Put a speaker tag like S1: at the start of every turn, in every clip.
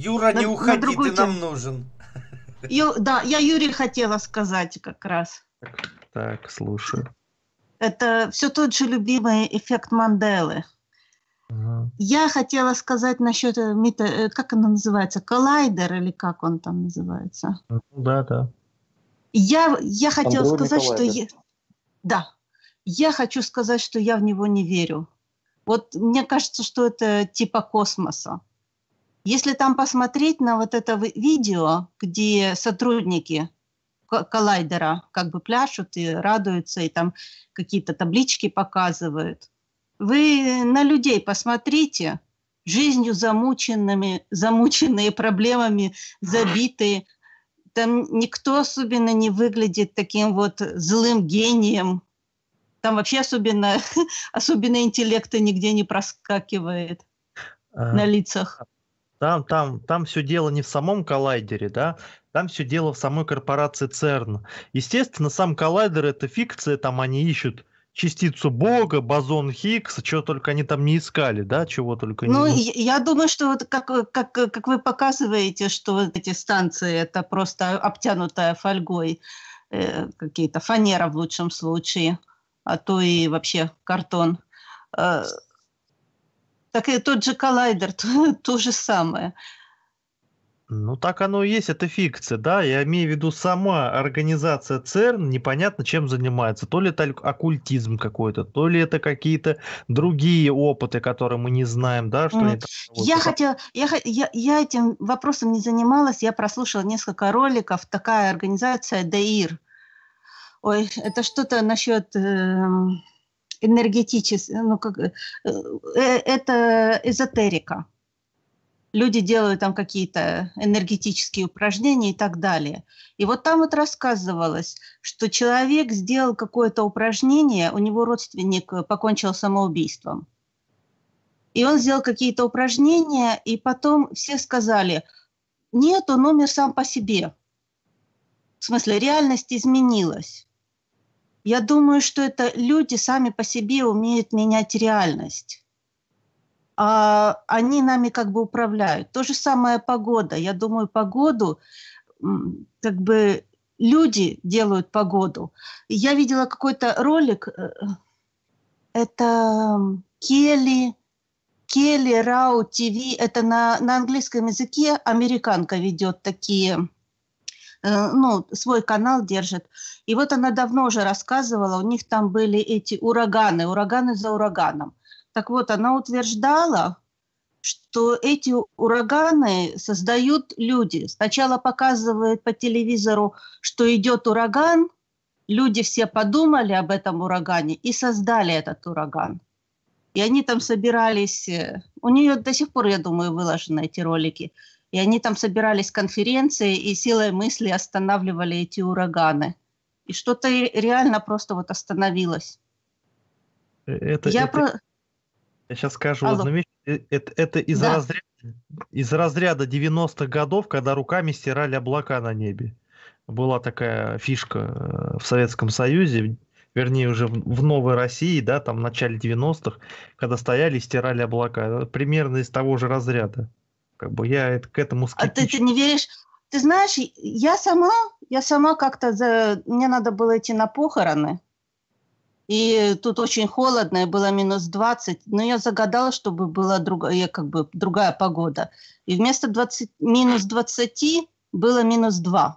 S1: Юра, не
S2: на
S1: уходи, ты
S2: другую
S1: нам
S2: тему.
S1: нужен.
S2: Да, я Юре хотела сказать как раз.
S3: Так, слушаю.
S2: Это все тот же любимый эффект Манделы.
S3: Ага.
S2: Я хотела сказать насчет как она называется, коллайдер или как он там называется.
S3: Ну, да.
S2: Я хотела
S4: Андроидный
S2: сказать, что
S4: коллайдер.
S2: да, я хочу сказать, что я в него не верю. Вот мне кажется, что это типа космоса. Если там посмотреть на вот это видео, где сотрудники коллайдера как бы пляшут и радуются, и там какие-то таблички показывают. Вы на людей посмотрите, жизнью замученные проблемами, забитые. Там никто особенно не выглядит таким вот злым гением. Там вообще особенно интеллекта нигде не проскакивает на лицах.
S3: Там все дело не в самом коллайдере, да, там все дело в самой корпорации ЦЕРН. Естественно, сам коллайдер — это фикция, там они ищут частицу Бога, бозон Хиггса, чего только они там не искали, да, чего только
S2: Ну,
S3: не...
S2: я думаю, что вот как вы показываете, что вот эти станции это просто обтянутая фольгой, какие-то фанера в лучшем случае, а то и вообще картон. Так и тот же коллайдер, то же самое.
S3: Ну, так оно и есть, это фикция, да, я имею в виду сама организация ЦЕРН непонятно чем занимается, то ли это оккультизм какой-то, то ли это какие-то другие опыты, которые мы не знаем, да, что они там делают.
S2: Я этим вопросом не занималась, я прослушала несколько роликов, такая организация ДАИР. Ой, это что-то насчет это эзотерика. Люди делают там какие-то энергетические упражнения и так далее. И вот там вот рассказывалось, что человек сделал какое-то упражнение, у него родственник покончил самоубийством. И он сделал какие-то упражнения, и потом все сказали, нет, он умер сам по себе. В смысле, реальность изменилась. Я думаю, что это люди сами по себе умеют менять реальность. А они нами как бы управляют. То же самое погода. Я думаю, погоду, как бы люди делают погоду. Я видела какой-то ролик, это Келли Рау ТВ, это на английском языке, американка ведет такие, свой канал держит. И вот она давно уже рассказывала, у них там были эти ураганы за ураганом. Так вот, она утверждала, что эти ураганы создают люди. Сначала показывают по телевизору, что идет ураган, люди все подумали об этом урагане и создали этот ураган. И они там собирались, у нее до сих пор, я думаю, выложены эти ролики, и они там собирались конференции и силой мысли останавливали эти ураганы. И что-то реально просто вот остановилось.
S3: Я сейчас скажу
S2: Алло.
S3: одну вещь. Это
S2: Да.
S3: из разряда 90-х годов, когда руками стирали облака на небе. Была такая фишка в Советском Союзе, вернее, уже в Новой России, да, там в начале 90-х, когда стояли и стирали облака. Примерно из того же разряда. Как бы я к этому
S2: А ты
S3: скептически...
S2: не веришь? Ты знаешь, я сама как-то, мне надо было идти на похороны, и тут очень холодно, и было минус 20, но я загадала, чтобы была другая погода. И вместо минус 20 было минус 2.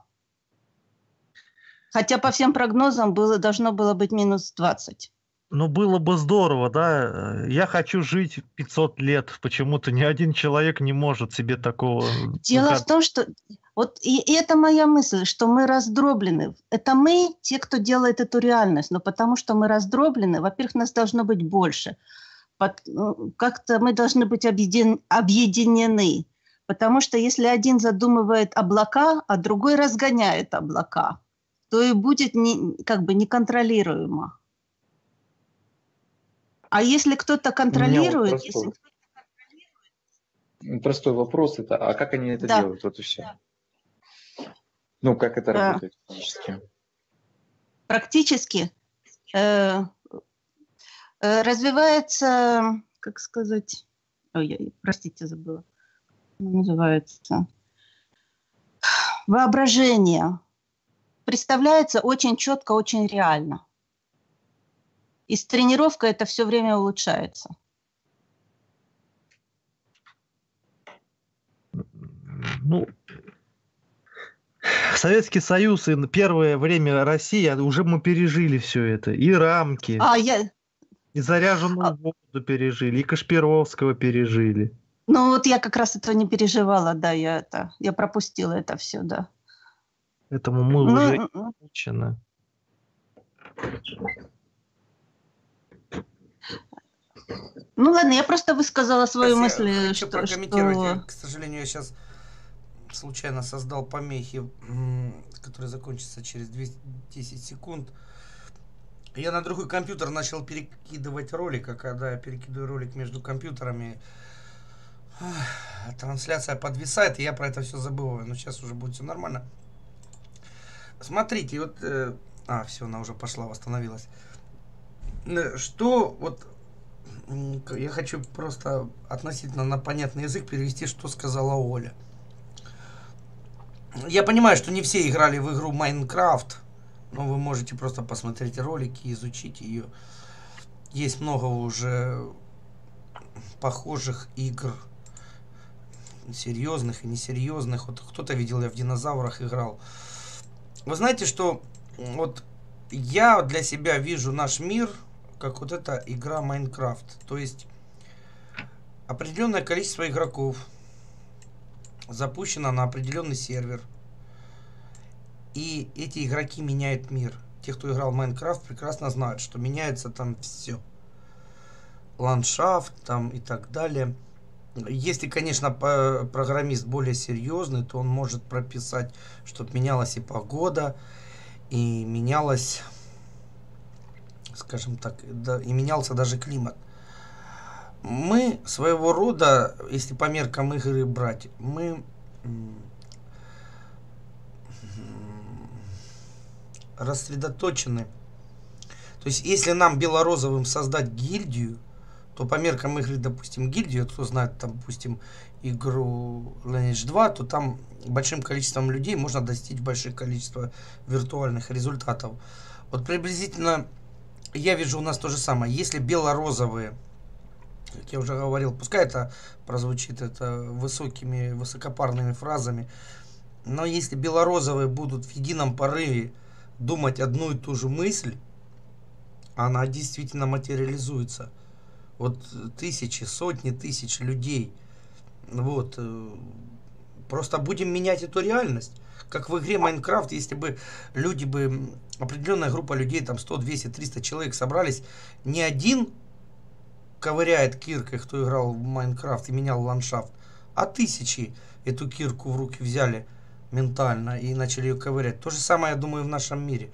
S2: Хотя по всем прогнозам должно было быть минус 20.
S3: Ну, было бы здорово, да. Я хочу жить 500 лет. Почему-то ни один человек не может себе такого...
S2: Дело в том, что... Вот и это моя мысль, что мы раздроблены. Это мы, те, кто делает эту реальность. Но потому что мы раздроблены, во-первых, нас должно быть больше. Как-то мы должны быть объединены. Потому что если один задумывает облака, а другой разгоняет облака, то и будет неконтролируемо. А если кто-то контролирует...
S4: Простой вопрос это, а как они это делают? Вот и все. Ну, как это работает практически?
S2: Практически развивается, как сказать... Ой, простите, забыла. называется, воображение представляется очень четко, очень реально. И с тренировкой это все время улучшается.
S3: Ну, Советский Союз и первое время России, уже мы пережили все это. И рамки, и заряженную воду пережили, и Кашпировского пережили.
S2: Ну вот я как раз этого не переживала, да, я пропустила это все, да.
S3: Этому мы уже научены.
S2: Ну ладно, я просто высказала свою мысль.
S1: Я хочу прокомментировать. К сожалению, я сейчас случайно создал помехи, которые закончатся через 10 секунд. Я на другой компьютер начал перекидывать ролик, а когда я перекидываю ролик между компьютерами, трансляция подвисает, и я про это все забываю. Но сейчас уже будет все нормально. Смотрите, вот... все, она уже пошла, восстановилась. Что вот... Я хочу просто относительно на понятный язык перевести, что сказала Оля. Я понимаю, что не все играли в игру Майнкрафт, но вы можете просто посмотреть ролики, изучить ее. Есть много уже похожих игр, серьезных и несерьезных. Вот кто-то видел, я в динозаврах играл. Вы знаете, что вот я для себя вижу наш мир как вот эта игра Майнкрафт. То есть определенное количество игроков запущено на определенный сервер. И эти игроки меняют мир. Те, кто играл в Майнкрафт, прекрасно знают, что меняется там все. Ландшафт там и так далее. Если, конечно, программист более серьезный, то он может прописать, чтобы менялась и погода, и менялась, скажем так, да, и менялся даже климат. Мы своего рода, если по меркам игры брать, мы рассредоточены. То есть, если нам белорозовым создать гильдию, то по меркам игры, допустим, гильдию, кто знает, там, допустим, игру Lineage 2, то там большим количеством людей можно достичь больших количества виртуальных результатов. Вот приблизительно я вижу у нас то же самое. Если белорозовые, как я уже говорил, пускай это прозвучит это высокими, высокопарными фразами, но если белорозовые будут в едином порыве думать одну и ту же мысль, она действительно материализуется. Вот тысячи, сотни тысяч людей. Вот. Просто будем менять эту реальность. Как в игре Майнкрафт, если бы люди бы, определенная группа людей, там 100, 200, 300 человек собрались, не один ковыряет киркой, кто играл в Майнкрафт и менял ландшафт, а тысячи эту кирку в руки взяли ментально и начали ее ковырять. То же самое, я думаю, в нашем мире.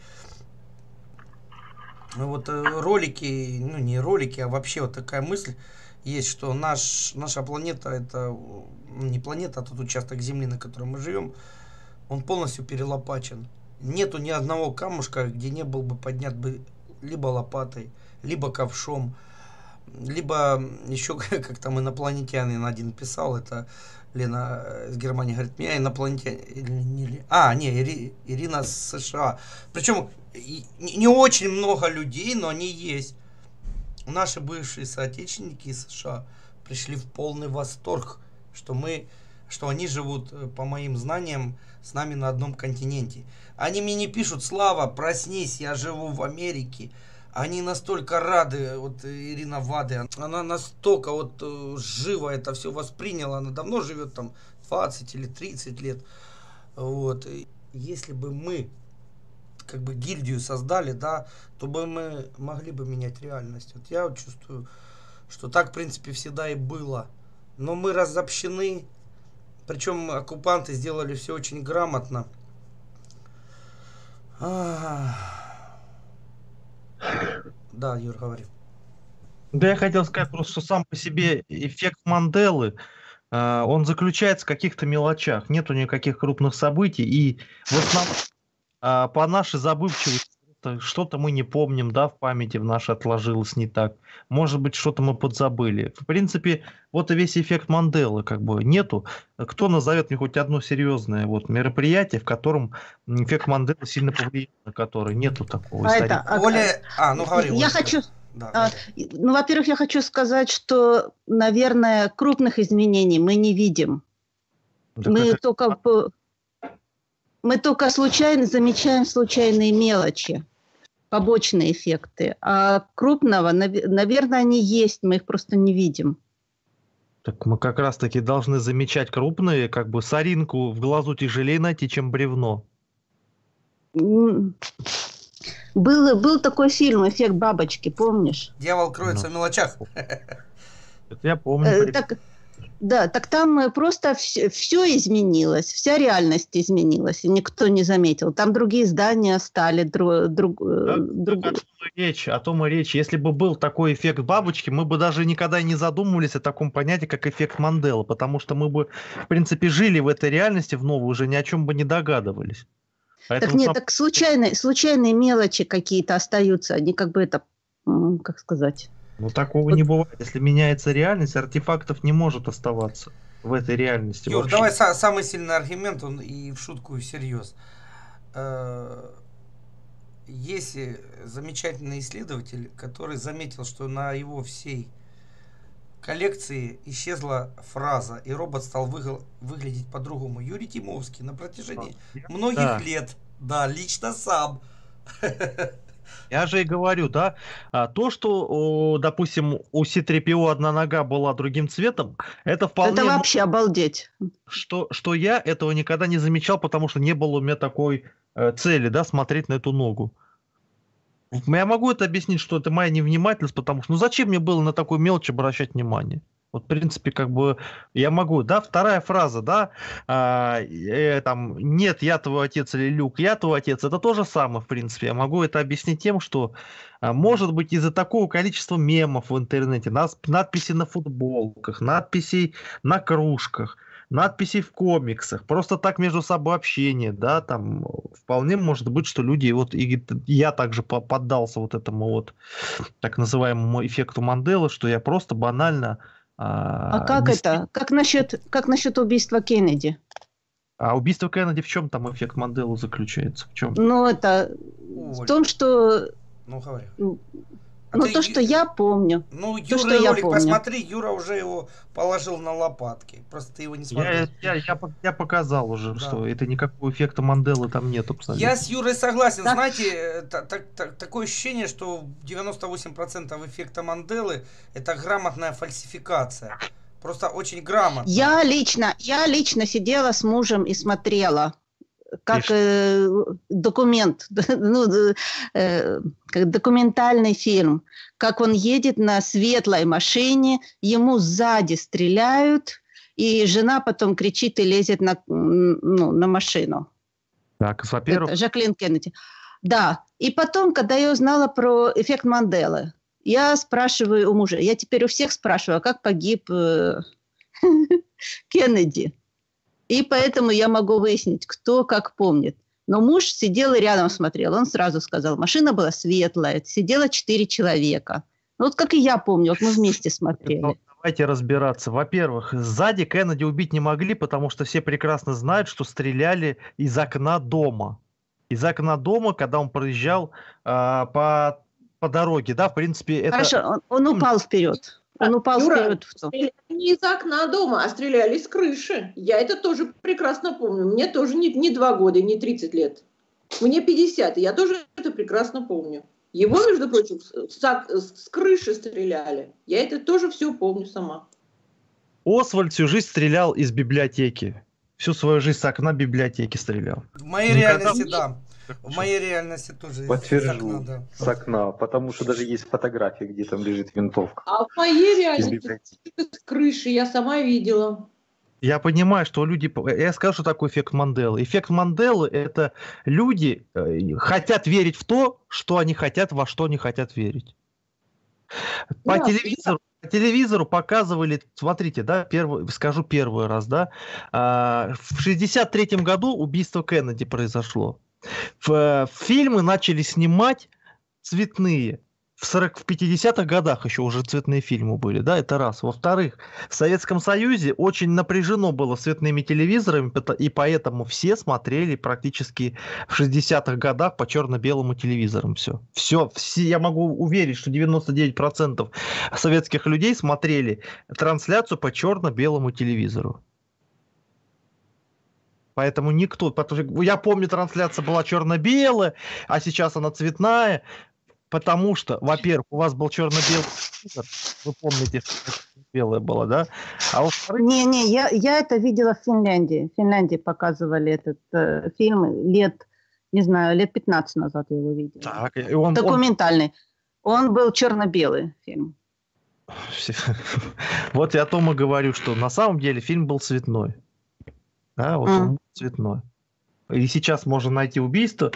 S1: Вот ролики, ну не ролики, а вообще вот такая мысль есть, что наша планета, это не планета, а тот участок Земли, на котором мы живем, он полностью перелопачен. Нету ни одного камушка, где не был бы поднят бы либо лопатой, либо ковшом, либо еще, как там инопланетянин один писал, это Лена из Германии говорит, меня инопланетянин, Ирина с США. Причем не очень много людей, но они есть. Наши бывшие соотечественники из США пришли в полный восторг, что они живут, по моим знаниям, с нами на одном континенте. Они мне не пишут: Слава, проснись, я живу в Америке. Они настолько рады, вот Ирина Вады, она настолько вот живо это все восприняла, она давно живет там 20 или 30 лет. Вот. Если бы мы как бы гильдию создали, да, то бы мы могли бы менять реальность. Вот я вот чувствую, что так, в принципе, всегда и было. Но мы разобщены, причем оккупанты сделали все очень грамотно. Да, Юр, говори.
S3: Да, я хотел сказать просто, что сам по себе эффект Манделы, он заключается в каких-то мелочах. Нету никаких крупных событий. И в основном по нашей забывчивости что-то мы не помним, да, в памяти в нашей отложилось не так. Может быть, что-то мы подзабыли. В принципе, вот и весь эффект Манделы как бы нету. Кто назовет мне хоть одно серьезное вот мероприятие, в котором эффект Манделы сильно повлиял, на который нету такого
S1: Оля, ну говори.
S2: Я
S1: Оля,
S2: хочу...
S1: да.
S2: Ну, во-первых, я хочу сказать, что, наверное, крупных изменений мы не видим. Мы только случайно замечаем случайные мелочи, побочные эффекты. А крупного, наверное, они есть, мы их просто не видим.
S3: Так мы как раз-таки должны замечать крупные, как бы соринку в глазу тяжелее найти, чем бревно.
S2: Был такой фильм «Эффект бабочки», помнишь?
S1: Дьявол кроется в мелочах.
S3: Это я помню.
S2: Так там просто все изменилось, вся реальность изменилась, и никто не заметил. Там другие здания стали
S3: О том и речь. Если бы был такой эффект бабочки, мы бы даже никогда не задумывались о таком понятии, как эффект Манделы, потому что мы бы, в принципе, жили в этой реальности в новой, уже ни о чем бы не догадывались.
S2: Поэтому так нет, так случайные мелочи какие-то остаются, они как бы это, как сказать...
S3: Ну, такого не бывает. Если меняется реальность, артефактов не может оставаться в этой реальности.
S1: Юр, вообще. Давай самый сильный аргумент, он и в шутку, и всерьез. Есть замечательный исследователь, который заметил, что на его всей коллекции исчезла фраза, и робот стал выглядеть по-другому. Юрий Тимовский на протяжении многих лет, да, лично сам.
S3: Я же и говорю, да, то, что, допустим, у C-3PO одна нога была другим цветом, это вполне...
S2: Это вообще обалдеть.
S3: Что я этого никогда не замечал, потому что не было у меня такой цели, да, смотреть на эту ногу. Я могу это объяснить, что это моя невнимательность, потому что, ну зачем мне было на такую мелочь обращать внимание? Вот, в принципе, как бы я могу, да, вторая фраза, да, там, нет, я твой отец или Люк, я твой отец, это то же самое, в принципе. Я могу это объяснить тем, что, может быть, из-за такого количества мемов в интернете, надписей на футболках, надписей на кружках, надписей в комиксах, просто так между собой общение, да, там, вполне может быть, что люди, вот, и я также поддался вот этому вот так называемому эффекту Манделы, что я просто банально...
S2: как это? Как насчет убийства Кеннеди?
S3: А убийство Кеннеди в чем там эффект Манделы заключается? В чем?
S2: Ну, это в том, что...
S1: Ну, говори.
S2: То, что я помню.
S1: Ну, Юра, ролик посмотри, Юра уже его положил на лопатки. Просто ты его не смотрел.
S3: Я показал уже, что это никакого эффекта Манделы там нет абсолютно.
S1: Я с Юрой согласен. Так. Знаете, такое ощущение, что 98% эффекта Манделы это грамотная фальсификация. Просто очень грамотно.
S2: Я лично сидела с мужем и смотрела. Как документ, как документальный фильм, как он едет на светлой машине, ему сзади стреляют, и жена потом кричит и лезет на машину.
S3: Так, во-первых...
S2: Жаклин Кеннеди. Да, и потом, когда я узнала про эффект Манделы, я спрашиваю у мужа, я теперь у всех спрашиваю, а как погиб Кеннеди? И поэтому я могу выяснить, кто как помнит. Но муж сидел и рядом смотрел. Он сразу сказал, машина была светлая, сидело 4 человека. Ну, вот как и я помню, вот мы вместе смотрели.
S3: Давайте разбираться. Во-первых, сзади Кеннеди убить не могли, потому что все прекрасно знают, что стреляли из окна дома. Из окна дома, когда он проезжал по дороге. Да, в принципе, это...
S2: Хорошо, он упал вперед. Он упал вперед.
S5: Стреляли не из окна дома, а стреляли с крыши. Я это тоже прекрасно помню. Мне тоже не 2 года, не 30 лет. Мне 50, и я тоже это прекрасно помню. Его, между прочим, с крыши стреляли. Я это тоже все помню сама.
S3: Освальд всю жизнь стрелял из библиотеки. Всю свою жизнь с окна библиотеки стрелял.
S1: В моей реальности, да. В моей реальности тоже
S4: подтвержу, с окна, потому что даже есть фотографии, где там лежит винтовка.
S5: А в моей реальности с крыши я сама видела.
S3: Я понимаю, что люди... Я скажу, что такое эффект Манделы. Эффект Манделы – это люди хотят верить в то, что они хотят, во что они хотят верить. По телевизору показывали, смотрите, да, скажу первый раз, да, в 1963 году убийство Кеннеди произошло. Фильмы начали снимать цветные. В 50-х годах еще уже цветные фильмы были, да, это раз. Во-вторых, в Советском Союзе очень напряжено было с цветными телевизорами, и поэтому все смотрели практически в 60-х годах по черно-белому телевизорам все. Все, я могу уверить, что 99% советских людей смотрели трансляцию по черно-белому телевизору. Поэтому никто, потому что я помню, трансляция была черно-белая, а сейчас она цветная. Потому что, во-первых, у вас был черно-белый телевизор, вы помните, что белое было, да? А во-вторых...
S2: Не, я это видела в Финляндии. В Финляндии показывали этот фильм лет 15 назад я его видела.
S3: Так,
S2: документальный. Он был черно-белый фильм.
S3: Вот я о том и говорю, что на самом деле фильм был цветной. Да, вот он был цветной. И сейчас можно найти убийство.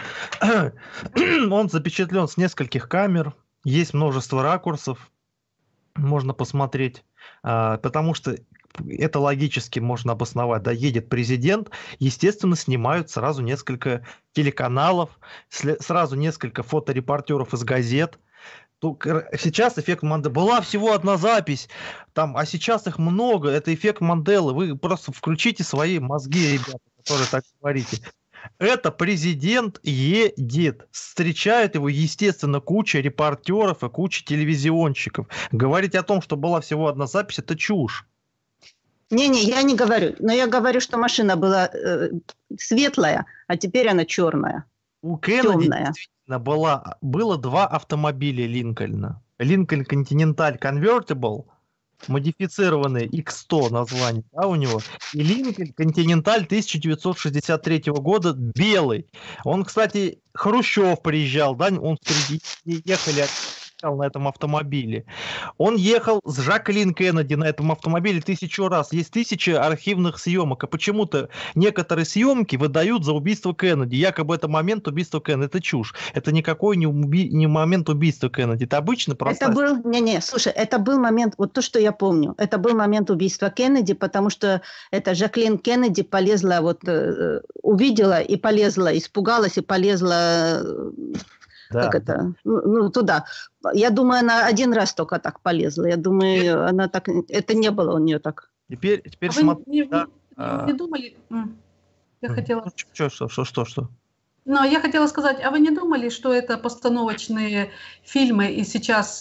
S3: Он запечатлен с нескольких камер. Есть множество ракурсов. Можно посмотреть. Потому что это логически можно обосновать. Да, едет президент. Естественно, снимают сразу несколько телеканалов. Сразу несколько фоторепортеров из газет. Сейчас эффект Манделы. Была всего одна запись, а сейчас их много. Это эффект Манделы. Вы просто включите свои мозги, ребята, которые так говорите. Это президент едет. Встречает его, естественно, куча репортеров и куча телевизионщиков. Говорить о том, что была всего одна запись, это чушь.
S2: Не, я не говорю. Но я говорю, что машина была светлая, а теперь она черная.
S3: У Кеннеди действительно было два автомобиля Линкольна. Линкольн Continental Convertible, модифицированный X100 название, да, у него, и Линкольн Continental 1963 года белый. Он, кстати, Хрущев приезжал, да, он ехали на этом автомобиле. Он ехал с Жаклин Кеннеди на этом автомобиле 1000 раз. Есть 1000 архивных съемок, а почему-то некоторые съемки выдают за убийство Кеннеди. Якобы это момент убийства Кеннеди. Это чушь. Это никакой не момент убийства Кеннеди. Это обычно просто...
S2: Это был... слушай, это был момент, вот то, что я помню, это был момент убийства Кеннеди, потому что это Жаклин Кеннеди полезла, увидела и полезла, испугалась и полезла...
S3: Да.
S2: Как это? Туда. Я думаю, она один раз только так полезла. Я думаю, она так... Это не было у нее так.
S3: Теперь
S6: смотри... Вы не думали... Я хотела...
S3: Что?
S6: Но я хотела сказать, а вы не думали, что это постановочные фильмы, и сейчас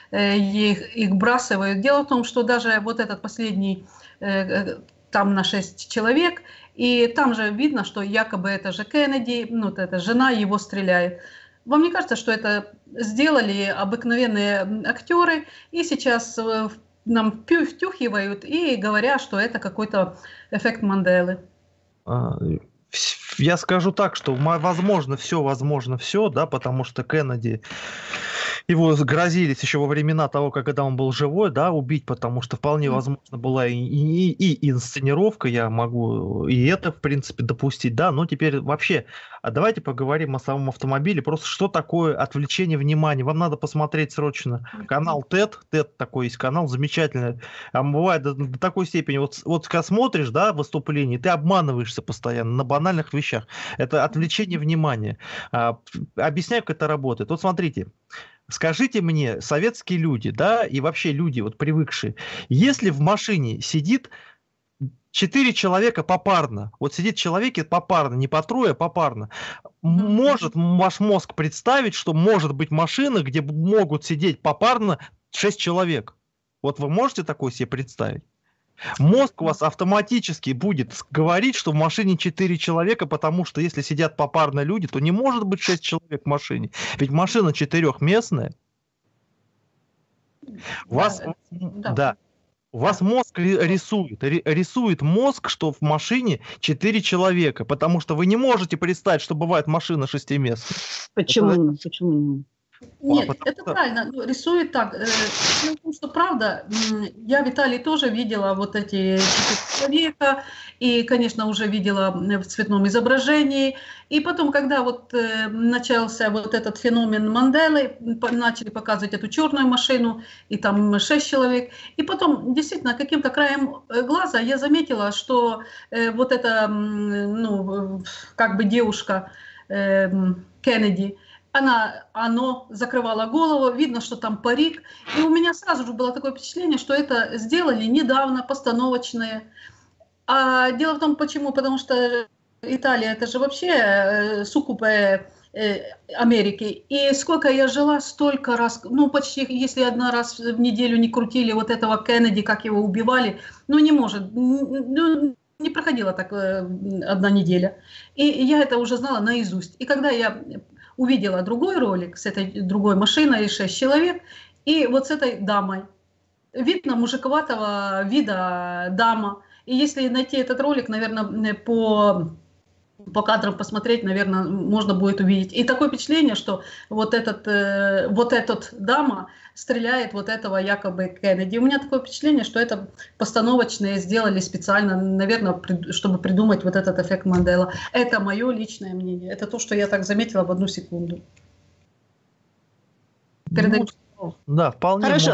S6: их бросают? Дело в том, что даже вот этот последний, там на 6 человек, и там же видно, что якобы это же Кеннеди, это жена его стреляет. Вам не кажется, что это сделали обыкновенные актеры, и сейчас нам втюхивают и говорят, что это какой-то эффект Манделы?
S3: Я скажу так, что возможно все, да, потому что Кеннеди, его грозились еще во времена того, когда он был живой, да, убить, потому что вполне возможно была и инсценировка, я могу и это, в принципе, допустить, да, но теперь вообще, давайте поговорим о самом автомобиле, просто что такое отвлечение внимания. Вам надо посмотреть срочно канал TED такой есть канал, замечательный, бывает до такой степени, вот когда смотришь, да, выступление, ты обманываешься постоянно на банальных вещах, это отвлечение внимания. Объясняю, как это работает. Вот смотрите, скажите мне, советские люди, да, и вообще люди, вот привыкшие, если в машине сидит 4 человека попарно, вот сидит человек попарно, не по трое, а попарно, может ваш мозг представить, что может быть машина, где могут сидеть попарно 6 человек? Вот вы можете такое себе представить? Мозг у вас автоматически будет говорить, что в машине 4 человека, потому что если сидят попарно люди, то не может быть 6 человек в машине. Ведь машина 4-местная. У вас мозг рисует мозг, что в машине 4 человека, потому что вы не можете представить, что бывает машина 6-местная.
S2: Почему?
S6: Нет, это правильно, рисует так. Потому что, правда, я, Виталий, тоже видела вот эти 4 человека, и, конечно, уже видела в цветном изображении. И потом, когда вот начался вот этот феномен Манделы, начали показывать эту черную машину, и там 6 человек, и потом, действительно, каким-то краем глаза я заметила, что вот эта, как бы девушка, Кеннеди. Оно закрывало голову, видно, что там парик. И у меня сразу же было такое впечатление, что это сделали недавно, постановочные. А дело в том, почему? Потому что Италия – это же вообще суккубе Америки. И сколько я жила, столько раз, ну почти, если один раз в неделю не крутили вот этого Кеннеди, как его убивали, ну не может, ну, не проходила так одна неделя. И я это уже знала наизусть. И когда я увидела другой ролик с этой другой машиной, 6 человек, и вот с этой дамой, видно мужиковатого вида дама. И если найти этот ролик, наверное, по кадрам посмотреть, наверное, можно будет увидеть. И такое впечатление, что вот этот дама стреляет вот этого якобы Кеннеди. У меня такое впечатление, что это постановочные сделали специально, наверное, чтобы придумать вот этот эффект Мандела. Это мое личное мнение. Это то, что я так заметила в одну секунду. Передаю.
S3: Да, вполне.
S2: Хорошо.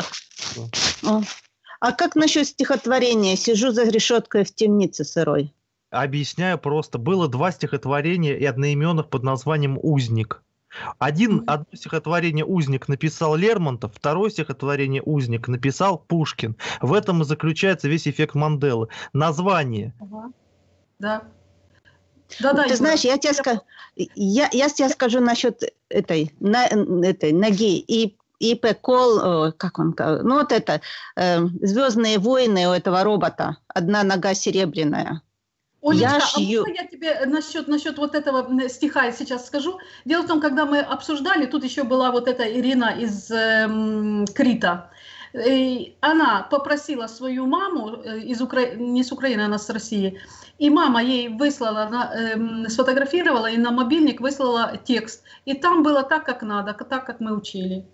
S2: А как насчет стихотворения «Сижу за решеткой в темнице сырой»?
S3: Объясняю просто. Было 2 стихотворения и одноименных под названием «Узник». Одно стихотворение «Узник» написал Лермонтов, второе стихотворение «Узник» написал Пушкин. В этом и заключается весь эффект Манделы. Название.
S6: Да.
S2: Ты знаешь, я тебе скажу насчет этой ноги и Пекол, как он, ну вот это, «Звездные войны» у этого робота, одна нога серебряная.
S6: Олечка, а можно я тебе насчет вот этого стиха сейчас скажу? Дело в том, когда мы обсуждали, тут еще была вот эта Ирина из Крита, и она попросила свою маму, не с Украины, она с России, и мама ей выслала, сфотографировала и на мобильник выслала текст. И там было так, как надо, так, как мы учили.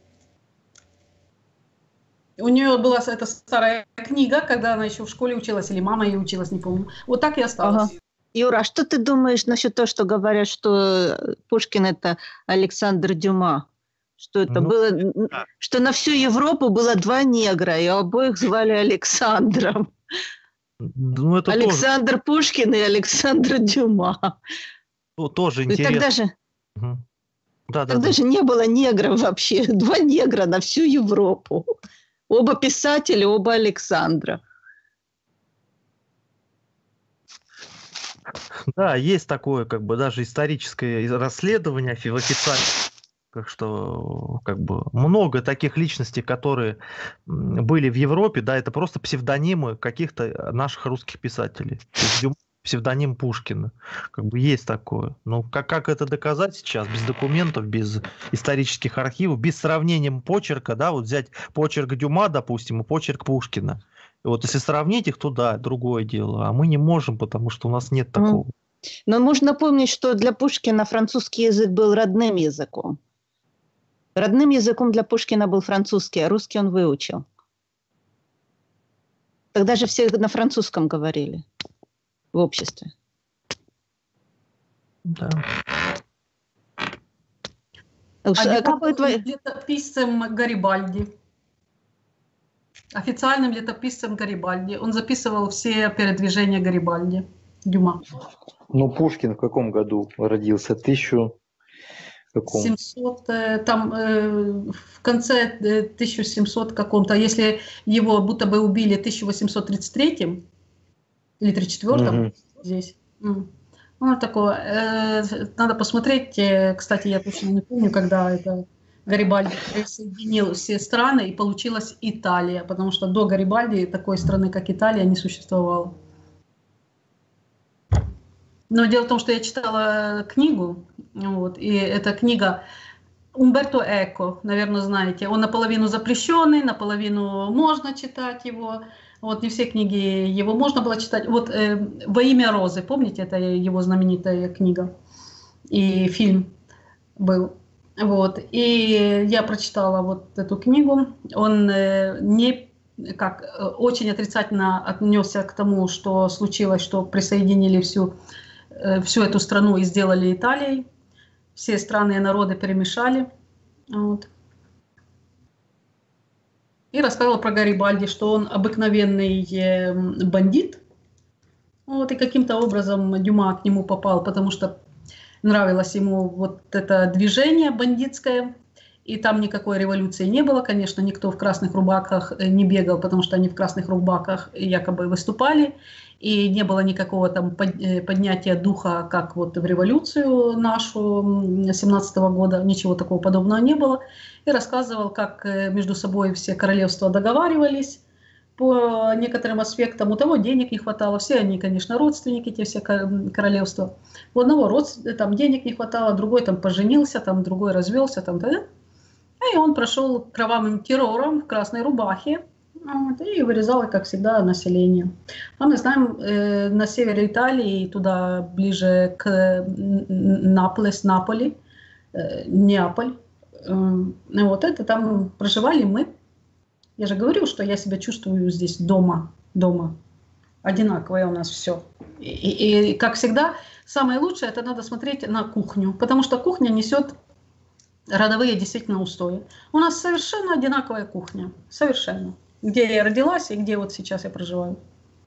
S6: У нее была эта старая книга, когда она еще в школе училась, или мама ей училась, не помню. Вот так и осталось.
S2: Ага. Юра, а что ты думаешь насчет того, что говорят, что Пушкин – это Александр Дюма? Что это было, что на всю Европу было 2 негра, и обоих звали Александром.
S3: Ну, это
S2: Александр
S3: тоже...
S2: Пушкин и Александр Дюма.
S3: Ну, тоже интересно.
S2: Тогда же не было негров вообще. 2 негра на всю Европу. Оба писателя, оба Александра.
S3: Да, есть такое, как бы, даже историческое расследование официально, как что, как бы, много таких личностей, которые были в Европе, да, это просто псевдонимы каких-то наших русских писателей. Псевдоним Пушкина. Как бы есть такое. Но как это доказать сейчас? Без документов, без исторических архивов, без сравнения почерка, да, вот взять почерк Дюма, допустим, и почерк Пушкина. И вот если сравнить их, то да, другое дело. А мы не можем, потому что у нас нет такого.
S2: Но нужно помнить, что для Пушкина французский язык был родным языком. Родным языком для Пушкина был французский, а русский он выучил. Тогда же все на французском говорили. В обществе.
S3: Да.
S6: Какой твой летописцем Гарибальди? Официальным летописцем Гарибальди. Он записывал все передвижения Гарибальди. Дюма.
S4: Ну, Пушкин в каком году родился?
S6: 700, там в конце 1700 каком-то, если его будто бы убили в 1833 или 34 здесь. Ну, такое. Надо посмотреть. Кстати, я точно не помню, когда это Гарибальди присоединил все страны, и получилась Италия, потому что до Гарибальди такой страны, как Италия, не существовало. Но дело в том, что я читала книгу, вот, и эта книга Умберто Эко, наверное, знаете. Он наполовину запрещенный, наполовину можно читать его. Вот, не все книги его можно было читать. Вот «Во имя Розы», помните, это его знаменитая книга и фильм был. Вот, и я прочитала вот эту книгу. Он очень отрицательно отнесся к тому, что случилось, что присоединили всю эту страну и сделали Италией. Все страны и народы перемешали. Вот. И рассказывал про Гарибальди, что он обыкновенный бандит. Вот, и каким-то образом Дюма к нему попал, потому что нравилось ему вот это движение бандитское, и там никакой революции не было, конечно, никто в красных рубахах не бегал, потому что они в красных рубахах якобы выступали, и не было никакого там поднятия духа, как вот в революцию нашу 17-го года, ничего такого подобного не было, и рассказывал, как между собой все королевства договаривались по некоторым аспектам, у того денег не хватало, все они, конечно, родственники, те все королевства, у одного там денег не хватало, другой там поженился, там другой развелся, там, да? И он прошел кровавым террором в красной рубахе, вот, и вырезал, как всегда, население. А мы знаем, на севере Италии, туда ближе к Наполи, Неаполь, вот это там проживали мы. Я же говорю, что я себя чувствую здесь дома. Одинаковое у нас все. И как всегда, самое лучшее, это надо смотреть на кухню, потому что кухня несет родовые действительно устои. У нас совершенно одинаковая кухня. Совершенно. Где я родилась и где вот сейчас я проживаю.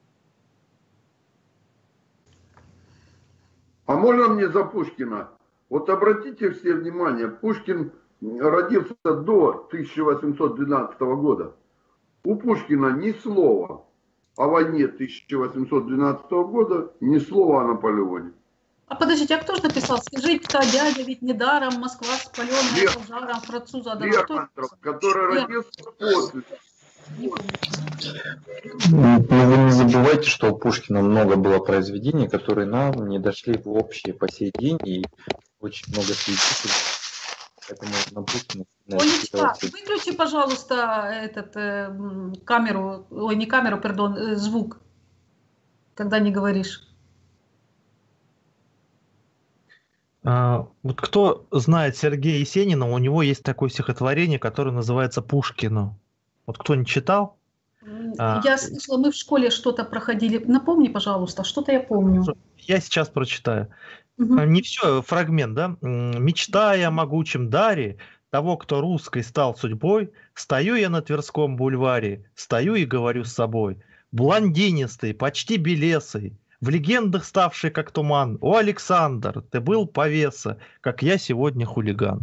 S7: А можно мне за Пушкина? Вот обратите все внимание, Пушкин родился до 1812 года. У Пушкина ни слова о войне 1812 года, ни слова о Наполеоне.
S6: А подождите, а кто же написал? Скажите-ка, дядя, ведь недаром Москва спаленная пожаром француза.
S7: Лермонтов, который родился после.
S4: Вы не забывайте, что у Пушкина много было произведений, которые нам не дошли в общее по сей день, и очень много свидетелей. Поэтому на Пушкина...
S6: Олечка, выключи, пожалуйста, камеру, ой, не камеру, пардон, звук, когда не говоришь.
S3: Вот кто знает Сергея Есенина, у него есть такое стихотворение, которое называется «Пушкину». Вот кто не читал?
S6: Я слышала, мы в школе что-то проходили. Напомни, пожалуйста, что-то я помню.
S3: Я сейчас прочитаю. Не все, фрагмент, да? «Мечтая о могучем даре того, кто русской стал судьбой, стою я на Тверском бульваре, стою и говорю с собой, блондинистый, почти белесый, в легендах ставший как туман, о, Александр, ты был повеса, как я сегодня хулиган».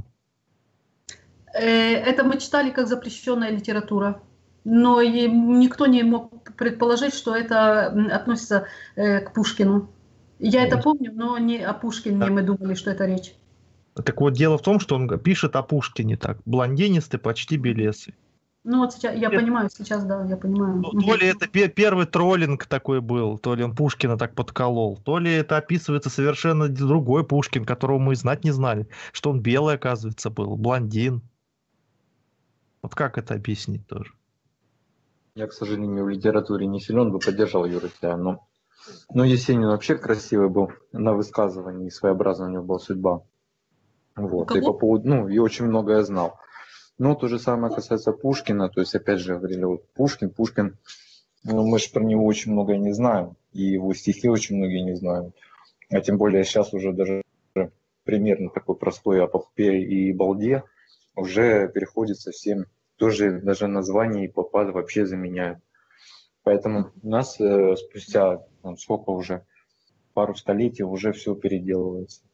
S6: Это мы читали как запрещенная литература, но никто не мог предположить, что это относится к Пушкину. Я это помню, но не о Пушкине мы думали, что это речь.
S3: Так вот, дело в том, что он пишет о Пушкине так, блондинистый, почти белесый.
S6: Ну вот сейчас, я понимаю, сейчас, да, я понимаю.
S3: То ли это первый троллинг такой был, то ли он Пушкина так подколол, то ли это описывается совершенно другой Пушкин, которого мы знать не знали, что он белый, оказывается, был, блондин. Вот как это объяснить тоже?
S4: Я, к сожалению, в литературе не силен, бы поддержал Юру тебя, но Есенин вообще красивый был на высказывании, и своеобразная у него была судьба. Вот. И по поводу, и очень многое знал. Но то же самое касается Пушкина, то есть опять же говорили, вот Пушкин, мы же про него очень многое не знаем, и его стихи очень многие не знаем. А тем более сейчас уже даже примерно такой простой о попе и балде уже переходит совсем, тоже даже название и попа вообще заменяют. Поэтому у нас спустя сколько уже, пару столетий уже все переделывается.